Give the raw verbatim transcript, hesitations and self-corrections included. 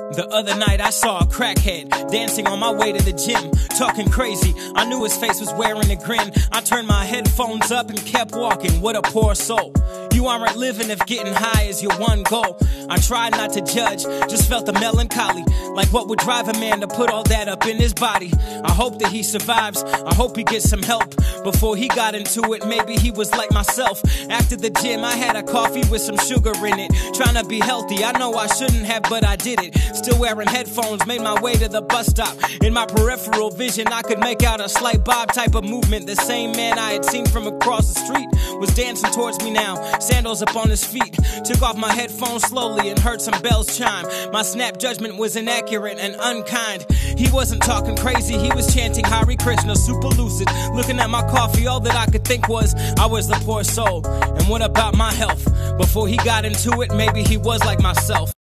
The other night I saw a crackhead dancing on my way to the gym, talking crazy. I knew his face was wearing a grin. I turned my headphones up and kept walking. What a poor soul. You aren't living if getting high is your one goal. I tried not to judge, just felt the melancholy, like what would drive a man to put all that up in his body. I hope that he survives, I hope he gets some help. Before he got into it, maybe he was like myself. After the gym, I had a coffee with some sugar in it, trying to be healthy. I know I shouldn't have, but I did it. Still wearing headphones, made my way to the bus stop. In my peripheral vision, I could make out a slight bob type of movement. The same man I had seen from across the street was dancing towards me now, sandals up on his feet. Took off my headphones slowly and heard some bells chime. My snap judgment was inaccurate and unkind. He wasn't talking crazy, he was chanting Hare Krishna, super lucid. Looking at my coffee, all that I could think was I was the poor soul. And what about my health? Before he got into it, maybe he was like myself.